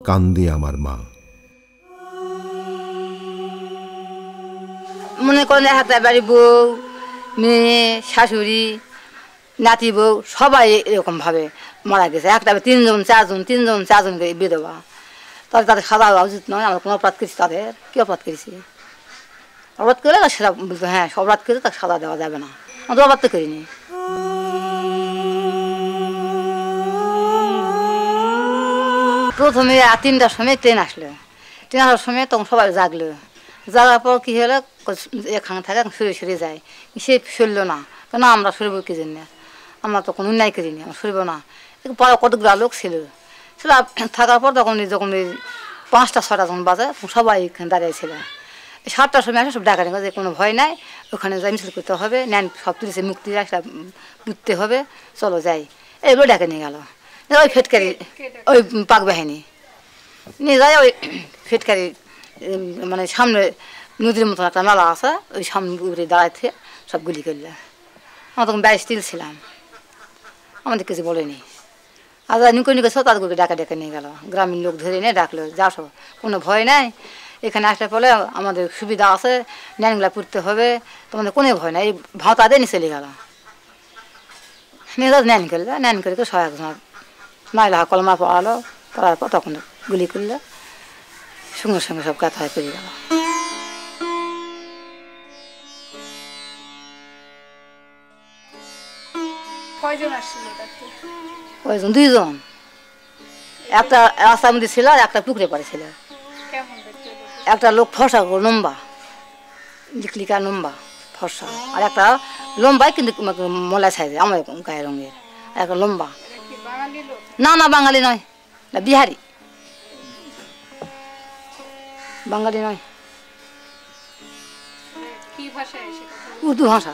কান্দে আমার মা। মনে করেন হাতে বাড়ি বউ, মেয়ে, শাশুড়ি, নাতি বউ সবাই এরকমভাবে মারা গেছে। একটা তিনজন চারজন বিধবা। তাদের তাদের সাজা হওয়া উচিত নয়। আমরা কোনো অপরাধ করেছি? তাদের কী অপরাধ করেছি? অপরাধ করলে সেটা বলতো হ্যাঁ অপরাধ করে তাকে সাজা দেওয়া যাবে না। আমরা তো অপরাধ তো করিনি। প্রথমে 3টার সময় ট্রেন আসলো। ট্রেন আসার সময় তখন সবাই জাগলো। জাগার পর কী হলো, এখানে থাকে সরে যায়। সে সরল না, কেন আমরা সরব কি জন্য? আমরা তো কোনো অন্যায় করিনি, আমরা সরব না। পরে কতগুলো লোক ছিল। সেটা থাকার পর যখন 5টা 6টা যখন বাজে তখন সবাই এখানে দাঁড়িয়েছিল। 7টার সময় আসে সব ডাকা যে কোনো ভয় নাই, ওখানে যাই মিছিল করতে হবে, নেন সব তুলেছে মুক্তি একটা বুঝতে হবে, চলো যাই। এইগুলো ডাকে নিয়ে গেল ওই ফেটকারি, ওই পাক বাহিনী নিয়ে যায়। ওই ফেটকারি মানে সামনে নদীর মতন একটা নালা আছে, ওই সামনে উপরে দাঁড়াইতে সব গুলি করলে। আমরা তখন 22 ছিলাম, আমাদের কিছু বলেনি। আর যারা নিকে ছিল তাদেরকে ডেকে নিয়ে গেল। গ্রামীণ লোক ধরে নিয়ে ডাকলো, যাসো, কোনো ভয় নাই, এখানে আসলে পরে আমাদের সুবিধা আছে, ন্যানগুলা পুড়তে হবে, তোমাদের কোনো ভয় নাই। এই ভাঁতা দিয়ে নিয়ে চলে গেল। নিয়ে ন্যান করে সহায়ক নাইলা কলমা পড়ালো, পড়ার পর তখন গুলি করলে সঙ্গে সঙ্গে সব কথা হয়ে পেরিয়ে গেল। কয়জন? 2জন। একটা রাস্তার মধ্যে ছিল, একটা পুকুরে পড়েছিল। একটা লোক ফর্সা লম্বা, লিকলিকা লম্বা ফর্সা, আর একটা লম্বাই কিন্তু মলা সাইজে আমার গায়ের রঙের, একটা লম্বা। না না বাঙালি নয়, না বিহারি, বাঙালি নয়, উর্দু ভাষা।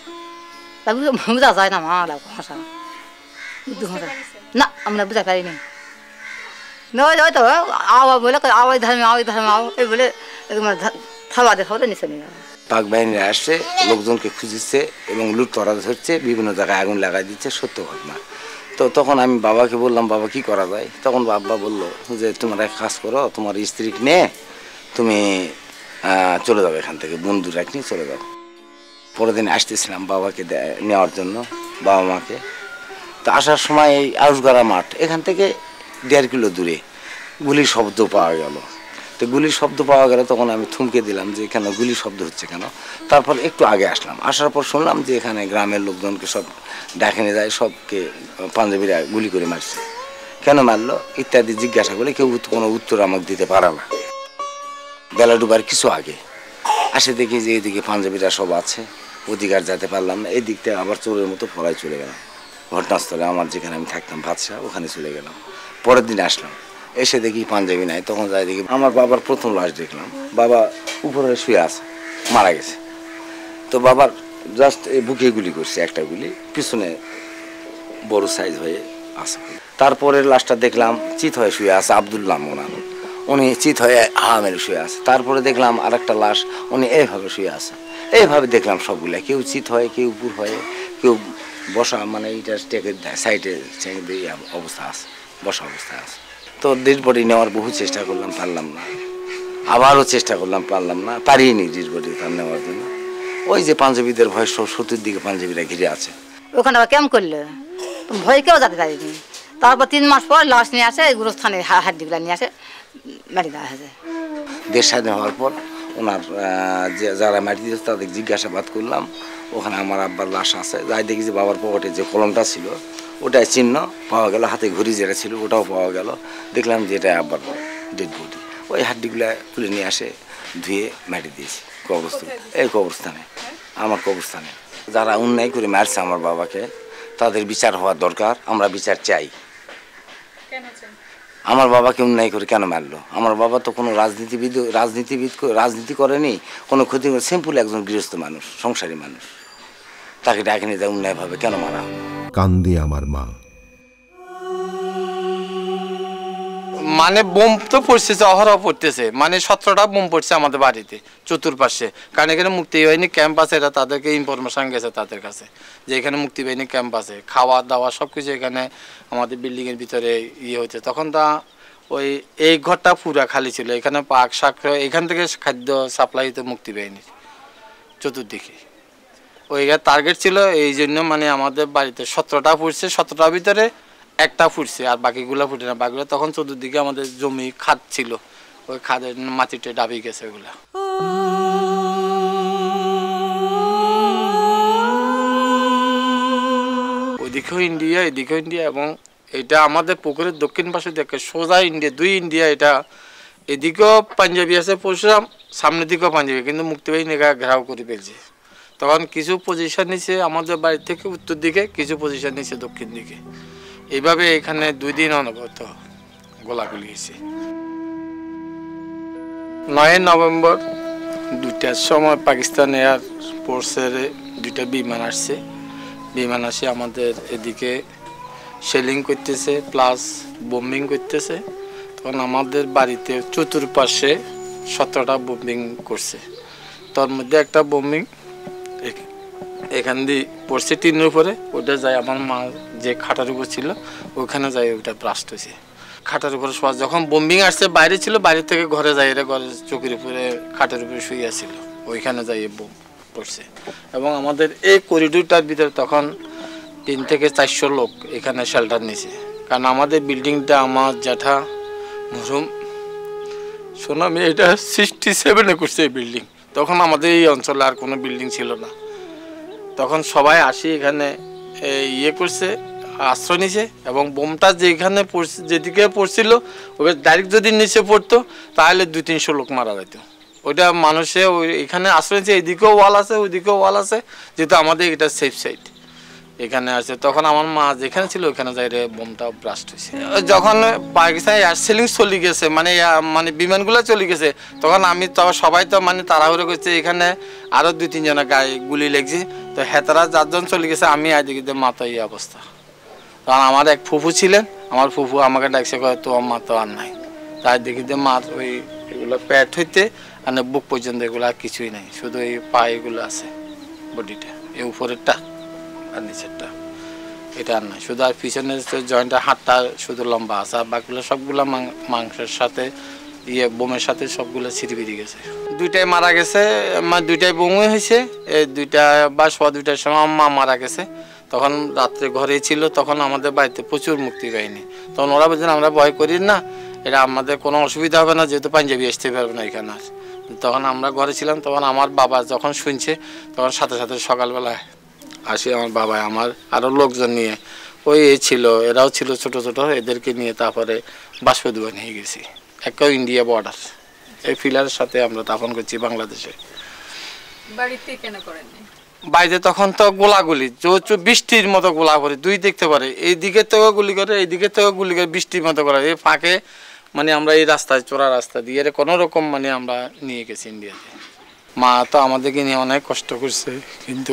বোঝা যায় না মা ভাষা, উর্দু ভাষা। না আমরা বুঝতে পারিনি। ওই তো আওয়া বলে আওয়াজ ধর্মে আও এই বলে থাবাতে নিচে নিয়ে গেল। পাক বাহিনীরা আসছে, লোকজনকে খুঁজছে এবং লুটতরা ধরছে, বিভিন্ন জায়গায় আগুন লাগাই দিচ্ছে, সত্য ঘটনা। তো তখন আমি বাবাকে বললাম, বাবা কি করা যায়? তখন বাবা বললো যে তোমার এক কাজ করো, তোমার স্ত্রীকে নিয়ে তুমি চলে যাও এখান থেকে, বন্ধু রাখ নিয়ে চলে যাও। পরের দিন আসতেছিলাম বাবাকে নেওয়ার জন্য, বাবা মাকে। তো আসার সময় এই আউশগাড়া মাঠ, এখান থেকে 1.5 কিলো দূরে গুলির শব্দ পাওয়া গেল। তো গুলির শব্দ পাওয়া গেল, তখন আমি থমকে দিলাম যে কেন গুলির শব্দ হচ্ছে কেন। তারপর একটু আগে আসলাম, আসার পর শুনলাম যে এখানে গ্রামের লোকজনকে সব ডাকে নিয়ে যায়, সবকে পাঞ্জাবিরা গুলি করে মারছে। কেন মারলো ইত্যাদি জিজ্ঞাসা করলে কেউ কোনো উত্তর আমাকে দিতে পারে না। বেলা ডুবার কিছু আগে আসে দেখি যে এইদিকে পাঞ্জাবিরা সব আছে, অধিকার যেতে পারলাম না। এই দিক থেকে আবার চোরের মতো ফলাই চলে গেলাম ঘটনাস্থলে, আমার যেখানে আমি থাকতাম বাদশা, ওখানে চলে গেলাম। পরের দিন আসলাম, এসে দেখি পাঞ্জাবি নাই। তখন যাই দেখি আমার বাবার প্রথম লাশ দেখলাম, বাবা উপরে শুয়ে আছে, মারা গেছে। তো বাবার জাস্ট বুকে গুলি করছে, একটা গুলি পিছনে বড় সাইজ হয়ে আছে। তারপরের লাশটা দেখলাম চিত হয়ে শুয়ে আছে আবদুল্লাহ মোনান, উনি চিত হয়ে মেরে শুয়ে আছে। তারপরে দেখলাম আর একটা লাশ, উনি এইভাবে শুয়ে আছে। এইভাবে দেখলাম সবগুলা, কেউ চিত হয়, কেউ উপর হয়ে, কেউ বসা, মানে এইটা সাইডে অবস্থা আছে, বসা অবস্থায় আছে। তো ডেড বডি নেওয়ার বহু চেষ্টা করলাম, পারলাম না। আবারও চেষ্টা করলাম, পারলাম না, পারিনি ডেড বডি তার নেওয়ার জন্য। ওই যে পাঞ্জাবিদের ভয়, চতুর্দিকে পাঞ্জাবিরা ঘিরে আছে। ওখানে আবার কেমন করলো, ভয় কেউ যেতে পারিনি। তারপর 3 মাস পর লাশ নিয়ে আসে, গুরুস্থানে হাড্ডিগুলা নিয়ে আসে, মাটি দেওয়া হয়েছে। দেশ স্বাধীন হওয়ার পর ওনার যারা মাটি দিয়েছে তাদের জিজ্ঞাসাবাদ করলাম, ওখানে আমার আব্বার লাশ আছে। যাই দেখি যে বাবার পকেটে যে কলমটা ছিল ওটাই চিহ্ন পাওয়া গেল, হাতে ঘড়ি যেটা ছিল ওটাও পাওয়া গেল। দেখলাম যে এটা আব্বার ডেড বডি। ওই হাড্ডিগুলা তুলে নিয়ে আসে, ধুয়ে মাটি দিয়েছি কবরস্থানে, এই কবরস্থানে, আমার কবরস্থানে। যারা অন্যায় করে মারছে আমার বাবাকে, তাদের বিচার হওয়া দরকার, আমরা বিচার চাই। আমার বাবাকে অন্যায় করে কেন মারলো? আমার বাবা তো কোনো রাজনীতি করেনি, কোনো ক্ষতি করে, সিম্পল একজন গৃহস্থ মানুষ, সংসারী মানুষ, তাকে ডাকে নিয়ে অন্যায়ভাবে কেন মারা হলো? কান্দে আমার মা। মানে বোম তো পড়তেছে, অহরহ পড়তেছে, মানে 17টা বোম পড়ছে আমাদের বাড়িতে চতুর্পাশে। কারণ এখানে মুক্তি বাহিনী ক্যাম্প আছে, এটা তাদেরকে ইনফরমেশন গেছে তাদের কাছে যে এখানে মুক্তি বাহিনী ক্যাম্প আছে, খাওয়া দাওয়া সব কিছু এখানে আমাদের বিল্ডিংয়ের ভিতরে হচ্ছে। তখন তা ওই এই ঘরটা পুরা খালি ছিল, এখানে পাক শাক এখান থেকে খাদ্য সাপ্লাই হতে মুক্তি পায়নি চতুর্দিকে। ওই টার্গেট ছিল, এই জন্য মানে আমাদের বাড়িতে 17টা ফুটছে, 17টার ভিতরে একটা ফুটছে আর বাকিগুলো ফুটে না। বাকিগুলো তখন চতুর্দিকে আমাদের জমি খাদ ছিল, ওই খাদের মাটিতে ডাবি গেছে ওগুলা। ওইদিকেও ইন্ডিয়া এদিকেও ইন্ডিয়া, এবং এটা আমাদের পুকুরের দক্ষিণ পাশে দেখে সোজা ইন্ডিয়া, 2 ইন্ডিয়া। এটা এদিকেও পাঞ্জাবি আছে পরশুরাম, সামনের দিকেও পাঞ্জাবি, কিন্তু মুক্তিবাহিনী ঘেরাও করে ফেলছে। তখন কিছু পজিশন নিছে আমাদের বাড়ি থেকে উত্তর দিকে, কিছু পজিশন নিছে দক্ষিণ দিকে। এইভাবে এখানে 2 দিন অনবরত গোলাগুলি হয়েছে। 9 নভেম্বর 2টার সময় পাকিস্তান এয়ারফোর্সের 2টা বিমান আসছে। বিমান আসে আমাদের এদিকে শেলিং করতেছে প্লাস বোম্বিং করতেছে। তখন আমাদের বাড়িতে চতুর্পাশে 17টা বোম্বিং করছে। তার মধ্যে একটা বোম্বিং এখান দিয়ে পড়ছে টিনের উপরে, ওটা যায় আমার মা যে খাটার উপর ছিল ওখানে যায়, ওটা ব্লাস্ট হয়েছে। খাটার উপরে শোয়া, যখন বোম্বিং আসছে বাইরে ছিল, বাইরে থেকে ঘরে যায়, এরা ঘরের চোখের উপরে খাটের উপরে শুয়ে ছিল, ওইখানে যাই বোম পড়ছে। এবং আমাদের এই করিডোরটার ভিতরে তখন 3 থেকে 400 লোক এখানে শেল্টার নিছে। কারণ আমাদের বিল্ডিংটা আমার জ্যাঠা মরহুম সোনামি এটা 67-এ করছে এই বিল্ডিং। তখন আমাদের এই অঞ্চলে আর কোনো বিল্ডিং ছিল না। তখন সবাই আসি এখানে ইয়ে করছে, আশ্রয় নিছে। এবং বোমটা যেখানে যেদিকে পড়ছিল ওকে ডাইরেক্ট যদি নিচে পড়তো তাহলে 200-300 লোক মারা যেত। ওইটা মানুষে এখানে আশ্রয় নিচ্ছে, এদিকেও ওয়াল আছে ওইদিকেও ওয়াল আছে, যেহেতু আমাদের এটা সেফ সাইড এখানে আছে। তখন আমার মা যেখানে ছিল ওইখানে যাই রে বোমটা ব্লাস্ট হয়েছে। যখন পাকিস্তান এয়ার সেলিং চলে গেছে, মানে বিমানগুলো চলে গেছে, তখন সবাই তো মানে তাড়াহুড়ো করছে, এখানে আরও 2-3 জনের গায়ে গুলি লেগেছে। তো হেতারা 4 জন চলে গেছে, আমি এদিকে মাথা এই অবস্থা। কারণ আমার এক ফুফু ছিলেন, আমার ফুফু আমাকে ডাকছে, কয় তো আমার তো আর নাই। তাই দেখি যে মার ওই এগুলো প্যাট হইতে মানে বুক পর্যন্ত এগুলো আর কিছুই নাই, শুধু এই পা এগুলো আছে, বডিটা এই উপরেরটা আর নিচেরটা, এটা আর নাই। শুধু আর পিছনের জয়েন্টের হাতটা শুধু লম্বা আছে, আর বাকিগুলো সবগুলো মাংসের সাথে বোমের সাথে সবগুলো ছিঁড়ে বেরিয়ে গেছে। 2টাই মারা গেছে, 2টাই বোমই হয়েছে। এই 2টা বা 2:15-র সময় মা মারা গেছে। তখন রাত্রে ঘরেই ছিল, তখন আমাদের বাড়িতে প্রচুর মুক্তি বাহিনী। তখন ওরা বলছেন আমরা ভয় করি না, এটা আমাদের কোনো অসুবিধা হবে না, যেহেতু পাঞ্জাবি আসতে পারবে না এখানে। আর তখন আমরা ঘরে ছিলাম, তখন আমার বাবা যখন শুনছে তখন সাথে সাথে সকালবেলায় আসি আমার বাবা আমার আরও লোকজন নিয়ে, ওই ছিল এরাও ছিল ছোট ছোট, এদেরকে নিয়ে তারপরে বাষ্পদুবা নিয়ে গেছি। একটা ইন্ডিয়া বর্ডার এই ফিলারের সাথে আমরা দাফন করছি বাংলাদেশে। বাড়িতে কেন করেননি? বাইরে তখন তো গোলাগুলি, বৃষ্টির মতো গোলা করে, 2 দেখতে পারে, এই দিকে থেকেও গুলি করে এই দিকে থেকেও গুলি করে, বৃষ্টির মতো করে। এই ফাঁকে মানে আমরা এই রাস্তায় চোরা রাস্তা দিয়ে কোনো রকম মানে আমরা নিয়ে গেছি ইন্ডিয়াতে। মা তো আমাদেরকে নিয়ে অনেক কষ্ট করছে, কিন্তু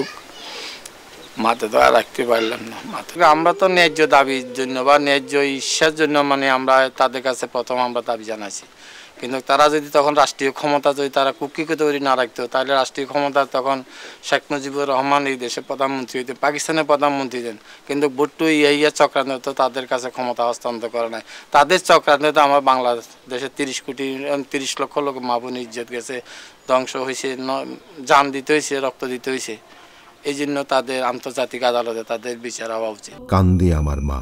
মাতে তো আর রাখতে পারলাম না। মাকে আমরা তো ন্যায্য দাবির জন্য বা ন্যায্য ইচ্ছার জন্য মানে আমরা তাদের কাছে প্রথম আমরা দাবি জানাইছি। কিন্তু তারা যদি তখন রাষ্ট্রীয় ক্ষমতা যদি তারা কুক্ষিগত করে না রাখতো, তাহলে রাষ্ট্রীয় ক্ষমতা তখন শেখ মুজিবুর রহমান এই দেশের প্রধানমন্ত্রী হইতেন, পাকিস্তানের প্রধানমন্ত্রী দেন। কিন্তু ভুট্টো ইয়া চক্রান্ত তো তাদের কাছে ক্ষমতা হস্তান্তর করে নাই। তাদের চক্রান্ত তো আমার বাংলাদেশে 30 লক্ষ লোক মা বোন ইজ্জত গেছে, ধ্বংস হয়েছে, জান দিতে হয়েছে, রক্ত দিতে হয়েছে। এই জন্য তাদের আন্তর্জাতিক আদালতে তাদের বিচার হওয়া উচিত। কান্দে আমার মা।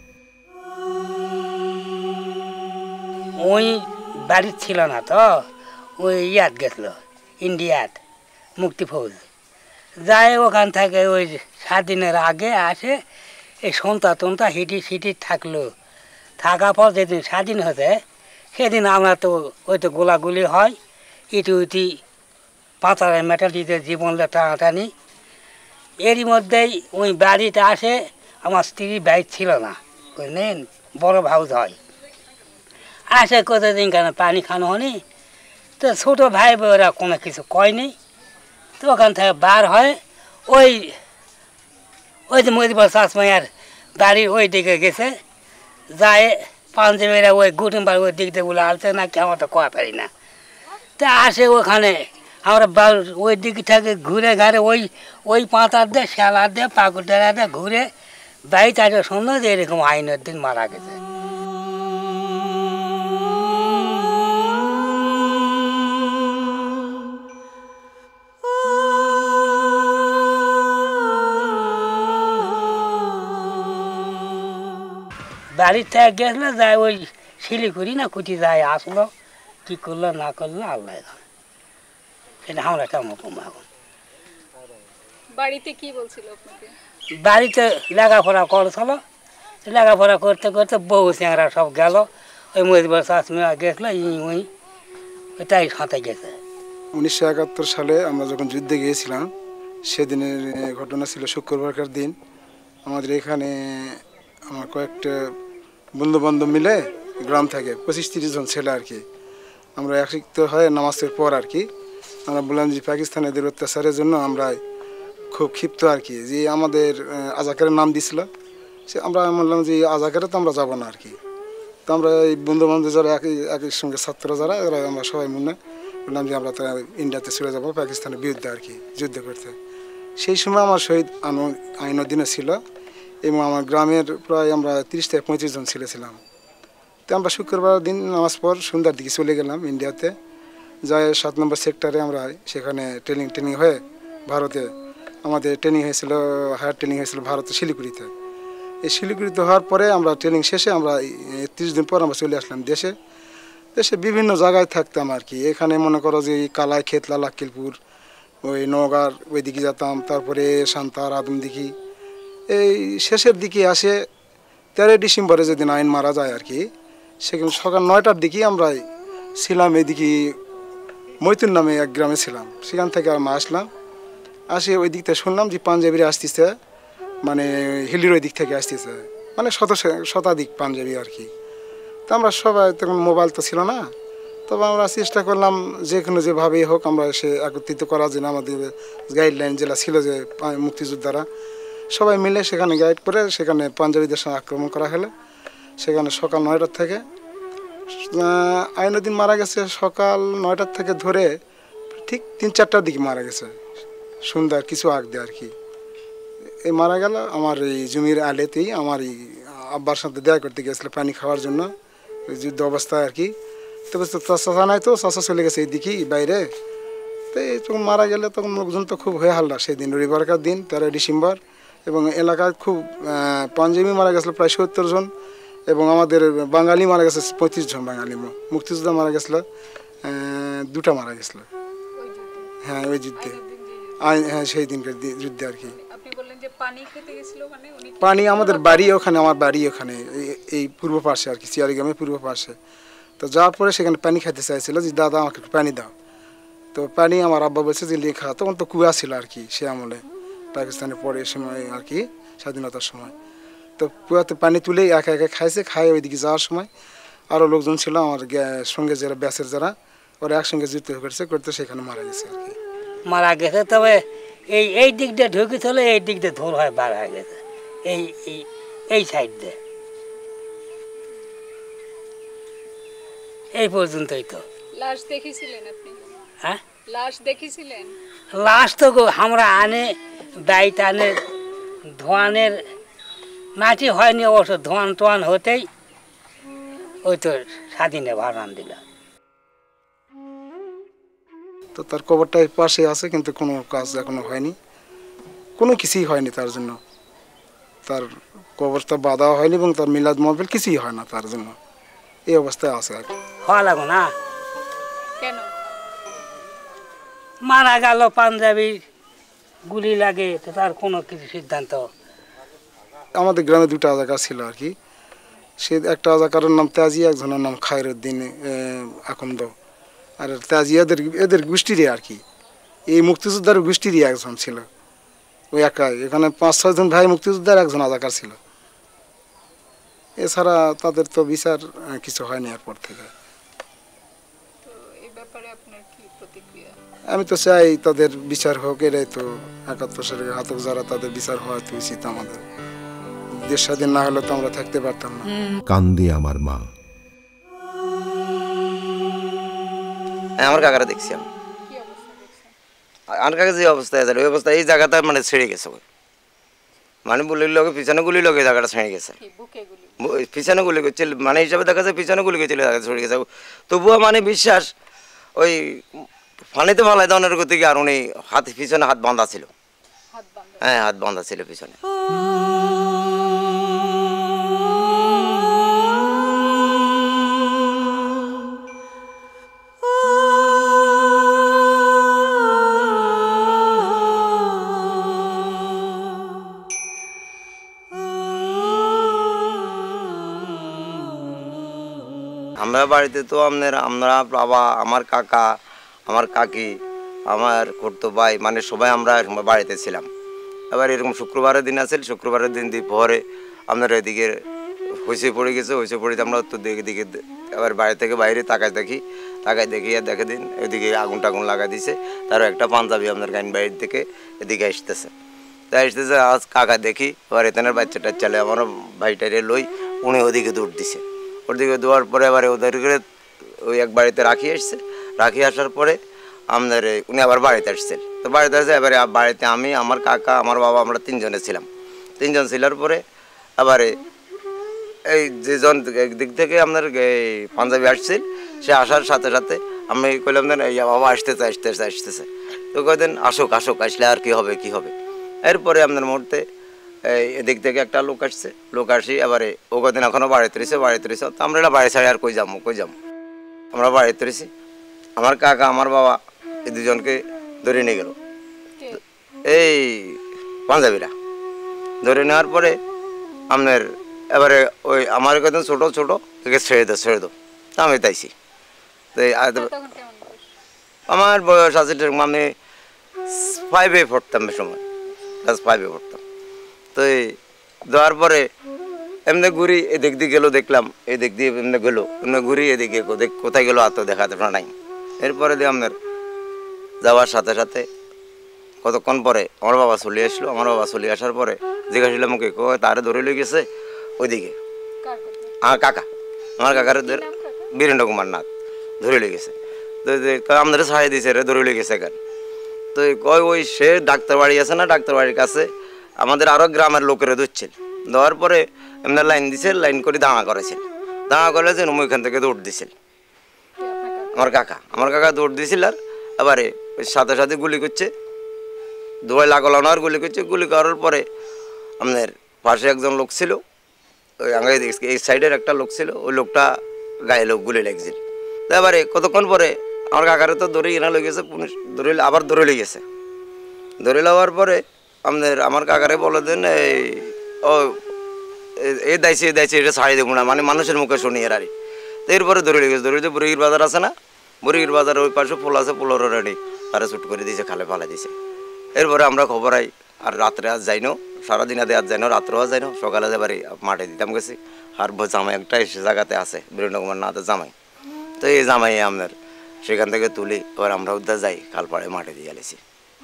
ওই বাড়ি ছিল না তো, ওই ইয়াত গেছিল ইন্ডিয়াত মুক্তি ফৌজ, যায় ওখান থেকে ওই 7 দিনের আগে আসে, এই সন্তা হিটি থাকলো। থাকার পর যেদিন স্বাধীন হতে সেদিন আমরা তো ওই তো গোলাগুলি হয়, ইটি পাতারে মেটালিতে জীবন টানাটানি। এরই মধ্যেই ওই বাড়িতে আসে, আমার স্ত্রী বাইক ছিল না, বুঝলেন, বড় ভাউজ হয়, আসে কতদিন কেন পানি খানো হয়নি। তো ছোটো ভাই ওরা কোনো কিছু কয়নি। তো ওখান থেকে বার হয়, ওই যে মদিবার শাসমাইয়ার বাড়ির ওই দিকে গেছে, যায় পাঞ্জাবিরা ওই গুটিমবার ওই দিক দিয়ে বলে আলতে না কি, আমরা তো কোয়া পারি না। তা আসে ওখানে আমরা ওই দিক থেকে ঘুরে ঘাড়ে ওই পাতার দিয়ে শ্যালার দিয়ে পাকুর ডেরা দিয়ে ঘুরে বাড়িতে আসে, সুন্দর যে এরকম আইনের দিন মারা গেছে। বাড়ির থেকে গেছিল যায় ওই শিলিগুড়ি না কুটি যায় আসলো কি করলো না করলো আল্লাহ জানে। এটা আমরা কেমন কম এখন বাড়িতে কি বলছিল আপনাকে? বাড়িতে লেখাপড়া করছিল, লেখাপড়া করতে করতে বউ চ্যাংরা সব গেল, ওই মজবর চাষমিয়া গেছিলো ওই ওইটাই সাঁতে গেছে। 1971 সালে আমরা যখন যুদ্ধে গিয়েছিলাম সেদিনের ঘটনা ছিল শুক্রবারকার দিন। আমাদের এখানে আমার কয়েকটা বন্ধুবান্ধব মিলে গ্রাম থেকে 25-30 জন ছেলে আর কি, আমরা একত্রিত হয়ে নামাজের পর আর কি আমরা বললাম যে পাকিস্তানিদের অত্যাচারের জন্য আমরা খুব ক্ষিপ্ত আর কি, যে আমাদের আজাকারের নাম দিছিল, সে আমরা বললাম যে আজাকারে তো আমরা যাবো না আর কি। তো আমরা এই বন্ধুবান্ধব যারা একই সঙ্গে ছাত্র যারা এরা আমরা সবাই মনে বললাম যে আমরা তো ইন্ডিয়াতে চলে যাবো পাকিস্তানের বিরুদ্ধে আর কি যুদ্ধ করতে। সেই সময় আমার শহীদ আইনউদ্দিনও ছিল এবং আমার গ্রামের প্রায় আমরা 30 থেকে 35 জন ছেলে ছিলাম। তো আমরা শুক্রবার দিন নামাজ পর সন্ধ্যার দিকে চলে গেলাম ইন্ডিয়াতে, যাই 7 নম্বর সেক্টরে আমরা সেখানে ট্রেনিং হয়ে ভারতে আমাদের ট্রেনিং হয়েছিল, হায়ার ট্রেনিং হয়েছিল ভারতে শিলিগুড়িতে। এই শিলিগুড়িতে হওয়ার পরে আমরা ট্রেনিং শেষে আমরা 30 দিন পর আমরা চলে আসলাম দেশে। দেশে বিভিন্ন জায়গায় থাকতাম আর কি, এখানে মনে করো যে কালাই খেতলা লাক্কিলপুর ওই নওগাঁর ওইদিকে যেতাম, তারপরে শান্তার আদমদিঘি। এই শেষের দিকে আসে 13 ডিসেম্বরে যেদিন আইন মারা যায় আর কি, সেখানে সকাল 9টার দিকে আমরা ছিলাম এদিকে মৈতুন নামে এক গ্রামে ছিলাম। সেখান থেকে আমরা আসলাম, আসে ওই দিক থেকে শুনলাম যে পাঞ্জাবিরা আসতেছে, মানে হিলির ওই দিক থেকে আসতেছে, মানে শতাধিক পাঞ্জাবি আর কি। তো আমরা সবাই তখন মোবাইল তো ছিল না, তবে আমরা চেষ্টা করলাম যে কোনো যেভাবেই হোক আমরা সে একত্রিত করার জন্য। আমাদের গাইডলাইন যেটা ছিল যে মুক্তিযোদ্ধারা সবাই মিলে সেখানে গাইড করে সেখানে পাঞ্জাবিদের সঙ্গে আক্রমণ করা হলো। সেখানে সকাল 9টার থেকে আইনউদ্দিন মারা গেছে সকাল 9টার থেকে ধরে ঠিক 3-4টার দিকে মারা গেছে, সন্ধ্যার কিছু আগ দিয়ে আর কি। এই মারা গেল আমার এই জমির আলেতেই। আমার এই আব্বার সাথে দেখা করতে গেছিলো পানি খাওয়ার জন্য ওই যুদ্ধ অবস্থায় আর কি। তবে চাষা নাই, তো চাষা চলে গেছে এইদিকেই বাইরে। তো এই যখন মারা গেলে তখন লোকজন তো খুব হয়ে হাল্লা সেই দিন রবিবারকার দিন 13 ডিসেম্বর। এবং এলাকায় খুব পাঞ্জাবি মারা গেছিলো প্রায় 70 জন, এবং আমাদের বাঙালি মারা গেছে 35 জন। বাঙালি মুক্তিযোদ্ধা মারা গেছিলো 2টা মারা গেছিলো। হ্যাঁ ওই যুদ্ধে, হ্যাঁ সেই দিনকার যুদ্ধে আর কি। পানি আমাদের বাড়ি ওখানে, আমার বাড়ি ওখানে এই পূর্ব পাশে আর কি, চিয়ারিগ্রামের পূর্ব পাশে। তো যাওয়ার পরে সেখানে পানি খাইতে চাইছিল যে দাদা আমাকে একটু পানি দাও। তো পানি আমার আব্বা বলছে যে লেখা, তখন তো কুয়া ছিল আর কি সে আমলে, পাকিস্তানের পরে সময় আর কি স্বাধীনতার সময়। তো কুয়াতে পানি তুলেই একা একা খাইছে, খাই ওইদিকে যাওয়ার সময় আরও লোকজন ছিল আমার সঙ্গে যারা ব্যাচের যারা, ওরা একসঙ্গে যুদ্ধ করতে সেখানে মারা গেছে আর কি। মারা গেছে, তবে এই দিক দিয়ে ঢুকেছিল, এই দিক দিয়ে ধর হয় বার হয়ে গেছে এই সাইড দিয়ে। এই পর্যন্তই তো। লাশ দেখেছিলেন আপনি? হ্যাঁ লাশ দেখেছিলেন? লাশ তো আমরা আনে দায়িত্ব আনে ধোয়ানের মাটি হয়নি অবশ্য, ধোয়ান হতেই ওই তো স্বাধীনে ভাড়ান দিল। তো তার কবরটা পাশে আছে, কিন্তু কোনো কাজ এখনো হয়নি, কোনো কিছুই হয়নি তার জন্য। তার কবরটা বাঁধা হয়নি এবং তার মিলাদ মাহফিল কিছুই হয় না তার জন্য, এই অবস্থায় আছে আর কি। হওয়া লাগো না, কেন মারা গেল পাঞ্জাবি গুলি লাগে, তো তার কোনো কিছু সিদ্ধান্ত। আমাদের গ্রামে 2টা আজাকার ছিল আর কি। সে একটা আজাকারের নাম তাজিয়া, একজনের নাম খায়রুদ্দিন আকন্দ। আর তাজিয়াদের এদের গোষ্ঠীরই আর কি, এই মুক্তিযোদ্ধার গোষ্ঠীরই একজন ছিল ওই একাই। এখানে 5-6 জন ভাই মুক্তিযোদ্ধার, একজন আজাকার ছিল। এছাড়া তাদের তো বিচার কিছু হয়নি এরপর থেকে। আমি তো চাই তাদের বিচার হোক, এরাই তো 71 সালের ঘাতক যারা, তাদের বিচার হওয়া তো উচিত। আমাদের দেশ স্বাধীন না হলে তো আমরা থাকতে পারতাম না। কান্দে আমার মা। আমার কাকারা দেখছি আমি, আমার কাকা যে অবস্থায় আছে ওই অবস্থায় এই জায়গাটা মানে ছেড়ে গেছে, মানে গুলির লগে পিছনে গুলির লগে জায়গাটা ছেড়ে গেছে। পিছনে গুলি করছিল মানে হিসাবে দেখা যায় পিছনে গুলি করছিল, জায়গাটা ছেড়ে গেছে। তবুও মানে বিশ্বাস ওই পানিতে ফালাই দেওয়ার গতিকে, আর উনি হাত পিছনে হাত বাঁধা ছিল। হ্যাঁ হাত বাঁধা ছিল পিছনে। আমরা বাড়িতে তো আমরা বাবা, আমার কাকা, আমার কাকি, আমার খুড়তো ভাই, মানে সবাই আমরা বাড়িতে ছিলাম। এবার এরকম শুক্রবারের দিন আছে, শুক্রবারের দিন দুপুরে আপনার এদিকে হইসে পড়ে গেছে, হইসে পড়ে আমরা উত্তর দিকে এবার বাড়ি থেকে বাইরে তাকায় দেখি আর দেখে দিন এদিকে আগুন টাগুন লাগা দিছে। তারও একটা পাঞ্জাবি আপনার গাইন বাড়ির থেকে এদিকে আসতেছে, তাই আসতেছে। আজ কাকা দেখি এবার এখানের বাচ্চাটা চালে আমার ভাইটারে লই, উনি ওদিকে দৌড় দিছে। ওর দিকে দেওয়ার পরে এবারে ওদেরকে ওই এক বাড়িতে রাখি আসছে, রাখি আসার পরে আমাদের উনি আবার বাড়িতে আসছেন। তো বাড়িতে আসছে এবারে বাড়িতে আমি, আমার কাকা, আমার বাবা, আমরা তিনজনে ছিলাম। তিনজন ছিলার পরে এবারে এই যেজন দিক থেকে আপনার পাঞ্জাবি আসছিল, সে আসার সাথে সাথে আমি কইলাম দেন এই বাবা আসতেছে। তো কয়েকদিন আসুক আসলে আর কি হবে। এরপরে আপনার মুহূর্তে এদিক থেকে একটা লোক আসছে, লোক আসি এবারে ও কদিন এখনও বাড়িতে রয়েছে। তো আমরা বাড়ি ছাড়ি আর কই যাবো আমরা বাড়িতে রয়েছি। আমার কাকা, আমার বাবা এই দুজনকে ধরে নিয়ে গেল, এই পাঞ্জাবিরা ধরে নেওয়ার পরে আপনার এবারে ওই আমার কদিন ছোটো একে ছেড়ে দাও আমি তাইছি। তো আমার বয়স আছে, আমি 5-এ পড়তাম, সময় ক্লাস 5-এ পড়তাম। তো এই দেওয়ার পরে এমনি ঘুরি, এদিক দিয়ে গেলো, দেখলাম এদিক দিয়ে এমনি গেলো, এমনি ঘুরি এদিকে কোথায় গেলো আর তো দেখাতে নাই। এরপরে দিয়ে আপনার যাওয়ার সাথে সাথে কতক্ষণ পরে আমার বাবা চলে আসলো। আমার বাবা চলে আসার পরে জিজ্ঞাসা আমাকে তারে ধরে লই গেছে ওইদিকে আমার কাকা, আমার কাকার বীরেন্দ্র কুমার নাথ ধরে লই গেছে। তো আমাদের ছাড়িয়ে দিয়েছে, ধরে লই গেছে কেন? তো ওই সে ডাক্তার বাড়ি আছে না, ডাক্তার বাড়ির কাছে আমাদের আরও গ্রামের লোকেরা ধরছিল। দেওয়ার পরে এমনি লাইন দিছে, লাইন করে দাঁড়া করেছেন ওইখান থেকে দৌড় দিছিল আমার কাকা দৌড় দিছিল। আর এবারে ওই সাথে সাথে গুলি করছে, দুয়াই লাগলানো আর গুলি করছে। গুলি করার পরে আপনার পাশে একজন লোক ছিল, ওই এই সাইডের একটা লোক ছিল, ওই লোকটা গায়ে গুলি লাগছিল। তো এবারে কতক্ষণ পরে আমার কাকারে তো ধরে এনে লই গেছে পুলিশ, আবার ধরে লই গেছে। ধরে লওয়ার পরে আমার কাকারে বলে দেন এই দাইছে এটা ছাড়িয়ে দেবো না, মানে মানুষের মুখে শুনি এর আরে। তো এরপরে ধরে লেগেছে, বুড়ির বাজার আছে না, বুড়ির বাজার ওই পাশে ফুল আছে, ফুলের রেডি তারা শুট করে দিয়েছে, খালে ফালা দিয়েছে। এরপরে আমরা খবর আই, আর রাত্রে আজ যাইনো, সারাদিন আদে আজ যাইনো, রাত্রেও আজ যাইনো, সকালে যাবারই মাঠে দিতাম গেছি। আর জামাই একটা এসে জায়গাতে আছে, বীরেন্দ্র কুমার নাথের জামাই। তো এই জামাই আপনার সেখান থেকে তুলি এবার আমরা উদ্ধার যাই, কালপাড়ে মাঠে দিয়ে আলেছি।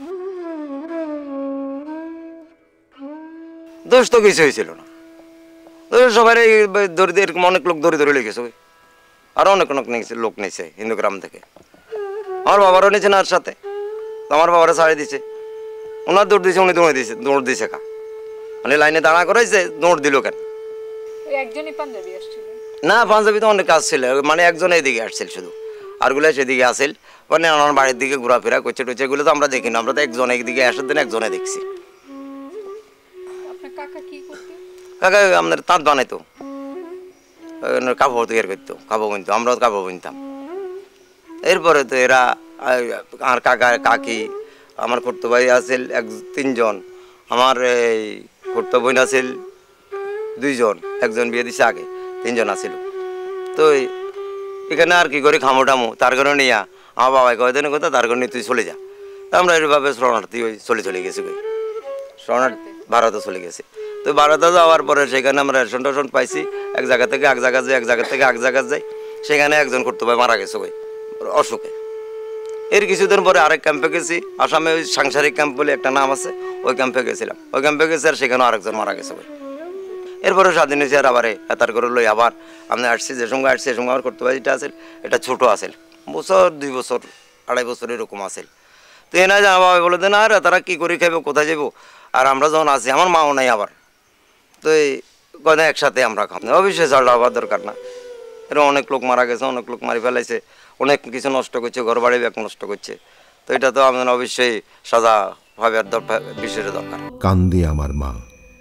দোষ তো কিছু হয়েছিল না, সবাই এরকম অনেক লোক ধরে লেগেছে, আরো অনেক লোক নিয়েছে হিন্দু গ্রাম থেকে। আমার বাবারও নিয়েছে না আর সাথে, আমার বাবারা ছাড়িয়ে দিছে, ওনার দৌড় দিয়েছে, উনি দৌড় দিয়েছে কা, মানে লাইনে দাঁড়া করাইছে, দৌড় দিল কেন? না, পাঞ্জাবি তো অনেক কাজ ছিল, মানে একজন এদিকে আসছিল শুধু, আরগুলো সেদিকে আসছিল, মানে আমার বাড়ির দিকে ঘোরাফেরা করছে টুচ্ছে, এগুলো তো আমরা দেখিনি, আমরা তো একজন একদিকে আসার দিন একজনে দেখছি। কাকা আপনার তাঁত বানাইতো, কাপড় তৈরি করতো, কাপড় বুনতো, আমরাও কাপড় বুনতাম। এরপরে তো এরা আর কাকা কাকি, আমার খুড়তো ভাই আছিল 3জন, আমার এই খুড়তো বোন আছিল 2জন, একজন বিয়ে দিছে আগে, 3জন আছিল। তো এখানে আর কি করি খামো টামো, তার কারণে নিয়া আমার বাবাই কয়দিন কথা, তার কারণে তুই চলে যা। তা আমরা এইভাবে শরণার্থী চলে গেছি, শরণার্থী ভারতে চলে গেছি। তো ভারতে যাওয়ার পরে সেখানে আমরা রেশন টেশন পাইছি, এক জায়গা থেকে এক জায়গা যাই, এক জায়গা থেকে এক জায়গা যাই। সেখানে একজন করতে ভাই মারা গেছে ওই অসুখে। এর কিছুদিন পরে আরেক ক্যাম্পে গেছি, আসামে ওই সাংসারিক ক্যাম্প বলে একটা নাম আছে, ওই ক্যাম্পে গেছিলাম। ওই ক্যাম্পে গেছি আর সেখানেও আরেকজন মারা গেছে ওই। এরপরে স্বাধীন হয়েছে আর আবার তার করে লই আবার আপনি আসছি, যে সঙ্গে আসছি, এ সঙ্গে আমার করতে পারি, যেটা আছে এটা ছোটো আছিল, বছর 2 বছর 2.5 বছর এরকম আছিল। তো এ না যে আমার বাবা বলে দেন আর তারা কী করে খাইব, কোথায় যাবো, আর আমরা যখন আছি আমার মাও নাই আবার। তো এই কদিন একসাথে আমরা খাম, অবশ্যই ছাড়া হওয়ার দরকার না। এরকম অনেক লোক মারা গেছে, অনেক লোক মারি ফেলাইছে, অনেক কিছু নষ্ট করছে, ঘর বাড়ি ব্যাগ নষ্ট করছে। তো এটা তো আমাদের অবশ্যই সাজা হওয়ার বিশেষ দরকার। কান্দে আমার মা।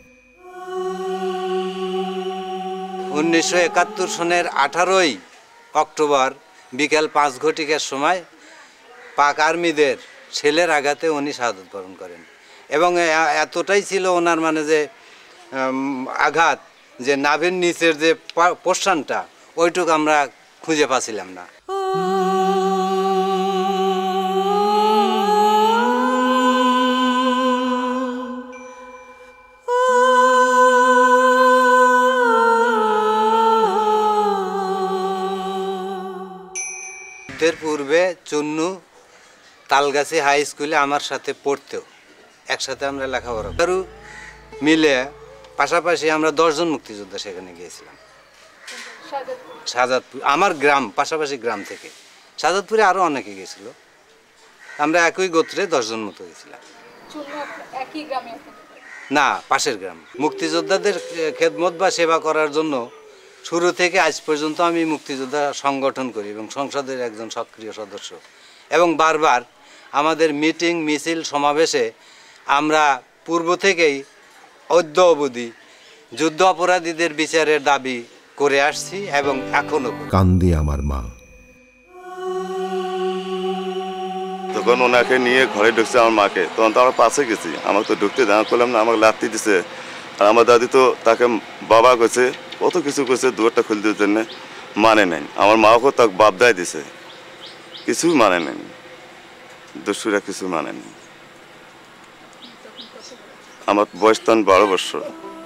1971 সনের 18ই অক্টোবর বিকেল 5 ঘটিকার সময় পাক আর্মিদের ছেলের আঘাতে উনি শাহাদত বরণ করেন। এবং এতটাই ছিল ওনার মানে যে আঘাত, যে নাভির নিচের যে পোর্শনটা ওইটুকু আমরা খুঁজে পাচ্ছিলাম না। পূর্বে চুন্নু তালগাছি হাই স্কুলে আমার সাথে পড়তেও, একসাথে আমরা লেখাপড়া কারু মিলে পাশাপাশি আমরা 10 জন মুক্তিযোদ্ধা সেখানে গিয়েছিলাম। শাহজাদপুর আমার গ্রাম, পাশাপাশি গ্রাম থেকে শাহজাদপুরে আরও অনেকে গেছিল। আমরা একই গোত্রে 10 জন মতো গেছিলাম। না, পাশের গ্রাম। মুক্তিযোদ্ধাদের খেদমত বা সেবা করার জন্য শুরু থেকে আজ পর্যন্ত আমি মুক্তিযোদ্ধা সংগঠন করি এবং সংসদের একজন সক্রিয় সদস্য, এবং বারবার আমাদের মিটিং মিছিল সমাবেশে আমরা পূর্ব থেকেই অদ্য অবধি যুদ্ধ অপরাধীদের বিচারের দাবি করে আসছি এবং এখনো। কান্দে আমার মা। তখন ওনাকে নিয়ে ঘরে ঢুকছে আমার মাকে, তখন তো আমরা পাশে গেছি, আমাকে তো ঢুকতে দাঁড় করলাম না, আমাকে লাত্তি দিছে। আর আমার দাদি তো তাকে বাবা কইছে, কত কিছু কইছে, দুয়ারটা খুলে দেওয়ার জন্য মানে নেন। আমার মাকে তাকে বাপ দায় দিছে, কিছুই মানে নেন, দস্যুরা কিছু মানে নেন। আমার বয়স তখন 12 বছর।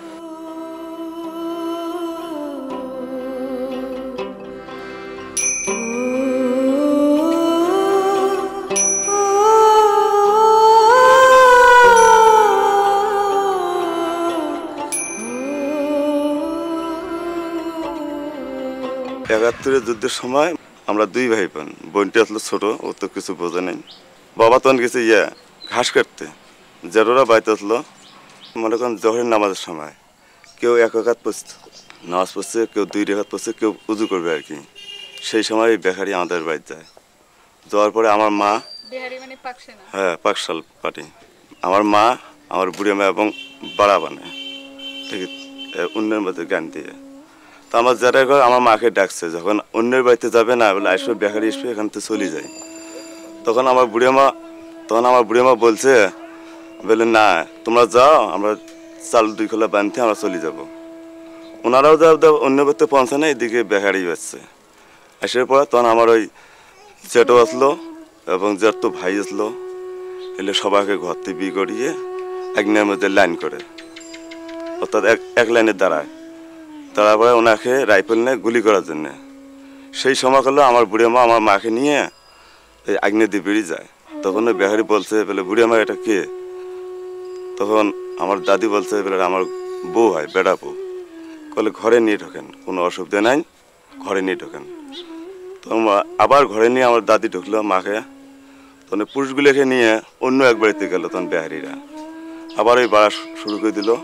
একাত্তরের যুদ্ধের সময় আমরা 2 ভাই বোন, বোনটি আসলো ছোট, ও তো কিছু বোঝে নেই। বাবা তখন গেছে ঘাস কাটতে, জেরোরা বাইতে আসলো মনে করেন জহরের নামাজের সময়। কেউ 1 রাকাত পড়ছে, নামাজ পড়ছে, কেউ 2 রাকাত পড়ছে, কেউ উজু করবে আর কি। সেই সময় বেহারি আমাদের বাড়িতে যায়। যাওয়ার পরে আমার মা, হ্যাঁ পাকশাল পাটি, আমার মা, আমার বুড়ি মা এবং বাড়া বানে ঠিক অন্যের মধ্যে গান দিয়ে। তো আমার যারা ঘর আমার মাকে ডাকছে, যখন অন্যের বাড়িতে যাবে না বলে আসবে বেকারি আসবে, এখান থেকে চলে যায়। তখন আমার বুড়িমা বলছে বলে না তোমরা যাও, আমরা চাল 2 খোলা বানতে আমরা চলে যাব। ওনারাও যাও অন্য বাড়িতে পৌঁছে না, এদিকে বেকারি বাজছে। আসার পর তখন আমার ওই জেঠও আসলো এবং জেঠ ভাই আসলো, এলে সবাইকে ঘর থেকে বিয়ে করিয়ে একনের মধ্যে লাইন করে, অর্থাৎ এক লাইনে দাঁড়ায়। তারপরে ওনাকে রাইফেল নিয়ে গুলি করার জন্য। সেই সময় হলো আমার বুড়ি মা আমার মাকে নিয়ে এই আগ্নে দিয়ে বেরিয়ে যায়। তখন ওই বেহারি বলছে বলে বুড়ি মা এটা কে? তখন আমার দাদি বলছে বলে আমার বউ হয়, বেড়া বউ। বলে ঘরে নিয়ে ঢোকেন, কোনো অসুবিধা নাই, ঘরে নিয়ে ঢোকেন। তখন আবার ঘরে নিয়ে আমার দাদি ঢুকলো মাকে। তখন পুরুষগুলোকে নিয়ে অন্য এক বাড়িতে গেল। তখন বেহারিরা আবার ওই বাড়া শুরু করে দিল।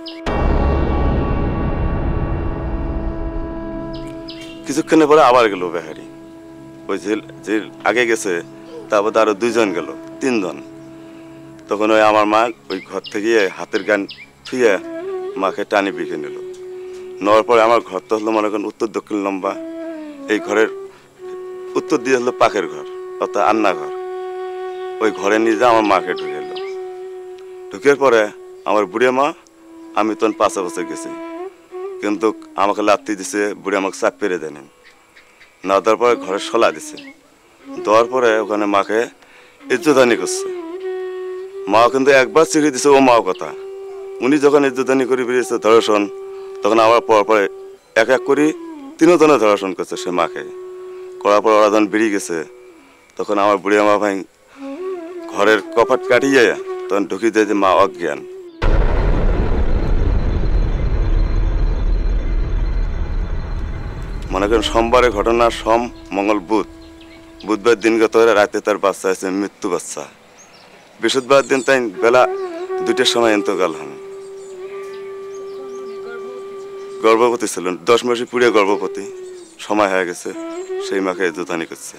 কিছুক্ষণের পরে আবার গেল বেহারি, ওই যে আগে গেছে তারপর আরো 2 জন গেল, 3 জন। তখন ওই আমার মা ওই ঘর থেকে হাতের গান ছুঁয়ে মাকে টানি বিকে নিল। নেওয়ার পরে আমার ঘরটা হলো মনে করেন উত্তর দক্ষিণ লম্বা। এই ঘরের উত্তর দিয়ে হলো পাকের ঘর, অর্থাৎ রান্নাঘর। ওই ঘরে নিয়ে যা আমার মাকে ঢুকে এলো। ঢুকের পরে আমার বুড়ি মা, আমি তখন 5 বছর গেছি, কিন্তু আমাকে লাত্তি দিছে, বুড়ি আমাকে চাপ পেরে দেয়নি। না দেওয়ার পরে ঘরে শলা দিছে, দেওয়ার পরে ওখানে মাকে ইজ্জতহানি করছে। মা কিন্তু একবার চিড়ে দিছে ও মাও কথা। উনি যখন ইজ্জতহানি করে বেরিয়েছে ধর্ষণ, তখন আবার পরে এক এক করে 3 জনে ধর্ষণ করছে সে মাকে। করার পর ওরা যখন বেরিয়ে গেছে, তখন আমার বুড়ি মা ভাই ঘরের কপাট কাটিয়ে তখন ঢুকিয়ে দেয় যে মা অজ্ঞান। মনে করেন সোমবারের ঘটনা, সোম মঙ্গল বুধবার দিন গত রাতে তার বাচ্চা আছে, মৃত্যু বাচ্চা। বৃহস্পতিবার দিন তাই বেলা 2টার সময় ইন্তকাল হন। গর্ভবতী ছিল, 10 মাসে পুড়িয়ে গর্ভবতী, সময় হয়ে গেছে। সেই মাকে জুতানি করছে।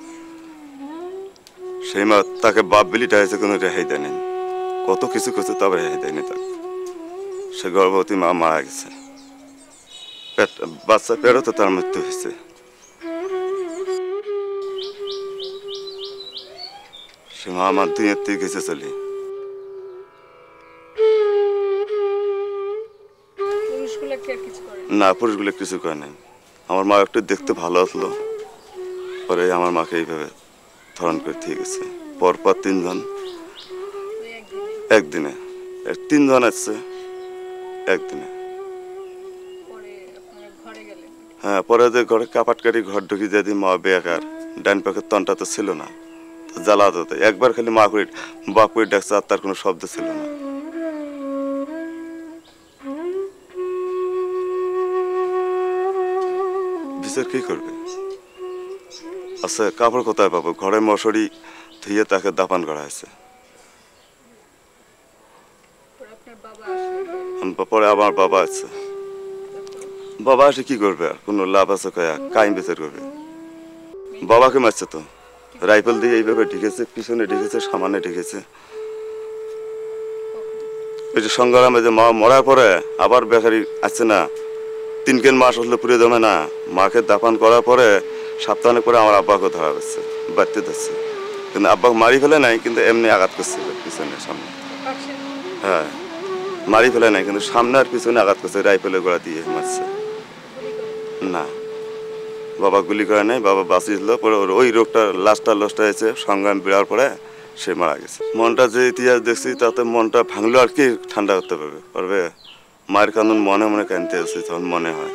সেই মা তাকে বাপ বিলিটা হয়েছে, কোনো রেহাই দেয়নি। কত কিছু করছে, তবে রেহাই দেয়নি তাকে। সে গর্ভবতী মা মারা গেছে, বাচ্চা পেরোতে তার মৃত্যু হয়েছে। সে মা আমার দুনিয়ার থেকে গেছে চলি। না, পুরুষগুলো কিছু করে নাই। আমার মা একটু দেখতে ভালো আসলো, পরে আমার মাকে এইভাবে ধরন করে দিয়ে গেছে। পরপর 3 জন একদিনে, 3 জন আসছে একদিনে। হ্যাঁ, পরে যে ঘরে কাপাটকাটি ঘর ঢুকি যেদিন মা বেকার, ডান পাখের তনটা তো ছিল না, তো জ্বালা হতো। একবার খালি মা করে বাপ করে ডাকছে, আর তার কোনো শব্দ ছিল না। বিচার কি করবে? আচ্ছা, কাপড় কোথায় পাবো? ঘরে মশারি ধুয়ে তাকে দাফন করা হয়েছে। পরে আমার বাবা আছে, বাবা আসে কি করবে? আর কোনো লাভ আছে? কয়া কাইম বিচার করবে? বাবাকে মারছে তো, রাইফেল দিয়ে এইভাবে ঢেকেছে, পিছনে ঢেকেছে, সামনে ঢেকেছে। ওই যে সংগ্রামে যে মা মরার পরে আবার বেকারি আসছে না, 3 মাস হলে পুড়ে জমে না, মাকে দাফন করার পরে সপ্তাহে করে আমার আব্বাকে ধরা হচ্ছে, বাড়তে ধরছে। কিন্তু আব্বাকে মারি ফেলে নাই, কিন্তু এমনি আঘাত করছিল পিছনে সামনে। হ্যাঁ, মারি ফেলে নাই, কিন্তু সামনে আর পিছনে আঘাত করছে, রাইফেলের গোড়া দিয়ে মারছে। না, বাবা গুলি করে নাই, বাবা বাঁচিয়েছিল। পরে ওই রোগটা লাস্টটা হয়েছে সংগ্রাম বিড়ার পরে সে মারা গেছে। মনটা যে ইতিহাস দেখছি তাতে মনটা ভাঙলো, আর কি ঠান্ডা করতে পারবে? মায়ের কারণ মনে মনে কানতে আছে, তখন মনে হয়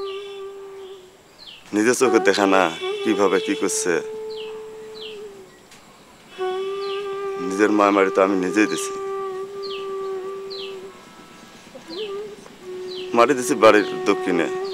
নিজের চোখে দেখা না কিভাবে কি করছে। নিজের মায়ের মারি তো আমি নিজেই দিছি, মারি দিছি বাড়ির দক্ষিণে।